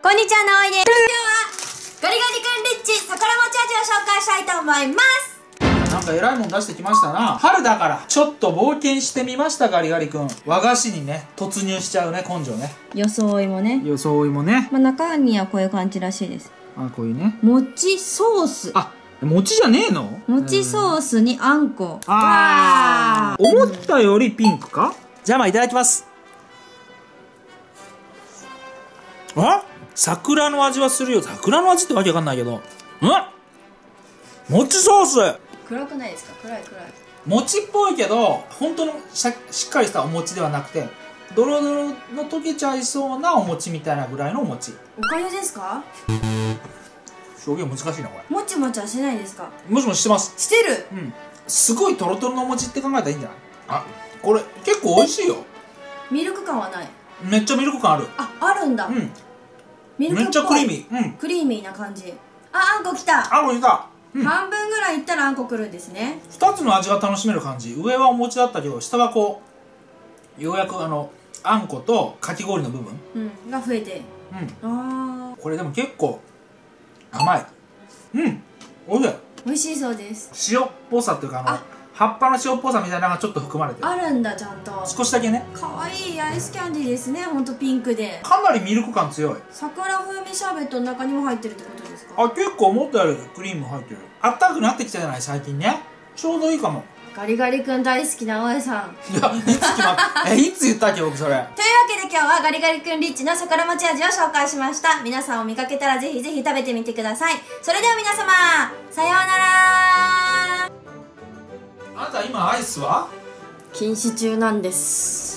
こんにちは、なおいです。今日はガリガリ君リッチ桜餅味を紹介したいと思います。 なんか偉いもん出してきましたな。春だからちょっと冒険してみました。ガリガリ君和菓子にね突入しちゃうね、根性ね。 装いもね、 装いもね、 中身はこういう感じらしいです。 こういうね、 餅ソース。 餅じゃねえの？ 餅ソースにあんこ。 思ったよりピンクか。じゃあいただきます。桜の味はするよ。桜の味ってわけわかんないけど、餅ソース暗くないですか？暗い。 餅っぽいけど本当のしっかりしたお餅ではなくて、ドロドロの溶けちゃいそうなお餅みたいなぐらいのお餅。 おかゆですか？ 表現難しいなこれ。 もちもちはしないですか？ もしもしてます。 してる。 すごいトロトロのお餅って考えたらいいんじゃない？これ結構美味しいよ。 ミルク感はない。 めっちゃミルク感ある。 あるんだ。ミルクっぽい。 めっちゃクリーミー。 クリーミーな感じ。あんこきた。 あんこきた。 半分ぐらいいったらあんこくるんですね。 2つの味が楽しめる感じ。上はお餅だったけど下はこうようやくあんことかき氷の部分が増えて。 これでも結構甘い。おいしい。 美味しいそうです。 塩っぽさっていうか葉っぱの塩っぽさみたいなのがちょっと含まれてる。 あるんだ、ちゃんと少しだけね。 かわいいアイスキャンディーですね。ほんとピンクでかなりミルク感強い。 桜風味シャーベットの中にも入ってるってことですか？ 結構思ったよりクリーム入ってる。あったかくなってきたじゃない最近ね。ちょうどいいかも。 ガリガリ君大好きな大江さん。 いや、いつ言ったっけ僕それ。 というわけで今日はガリガリ君リッチの桜餅味を紹介しました。皆さんを見かけたらぜひぜひ食べてみてください。それでは皆様さようなら。 あなた今アイスは禁止中なんです。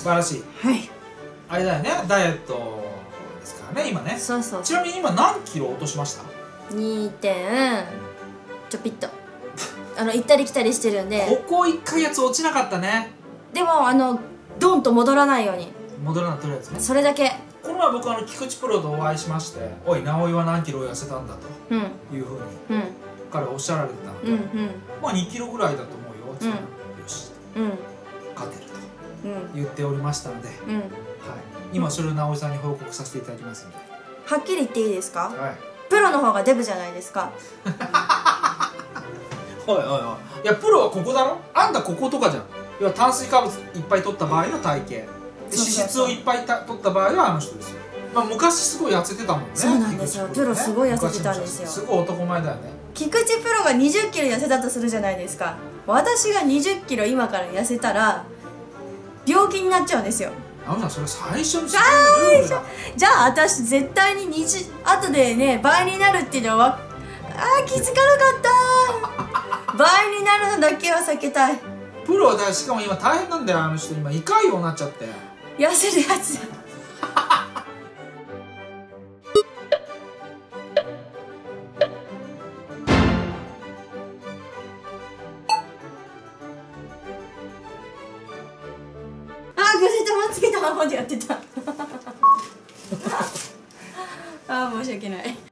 素晴らしい。あれだよね、ダイエットですからね今ね。 そう。 ちなみに今何キロ落としました ？2. ちょぴっと行ったり来たりしてるんで。 ここ1ヶ月落ちなかったね。 でもドンと戻らないように。 戻らないとりあえずね。 それだけ。 この前僕菊池プロとお会いしまして「おい直井は何キロ痩せたんだ」というふうに彼はおっしゃられてたので、2キロぐらいだと思うよって言ったら「よし勝てる」と言っておりましたので、今それを直井さんに報告させていただきますので。 はっきり言っていいですか？プロの方がデブじゃないですか。 おいいやプロはここだろ。あんたこことかじゃん。要は炭水化物いっぱい取った場合の体型で脂質をいっぱい取った場合はあの人ですよ。昔すごい痩せてたもんね。 そうなんですよ。プロすごい痩せてたんですよ。 すごい男前だよね。 菊池プロが20キロ痩せたとするじゃないですか。私が20キロ今から痩せたら病気になっちゃうんですよ。 それ最初にじゃあ私絶対に後でね倍になるっていうのは気づかなかった倍になるのだけは避けたい。 プロはしかも今大変なんだよ。あの人今胃潰瘍になっちゃって痩せるやつ。ぐせ玉つけたままでやってた。申し訳ない。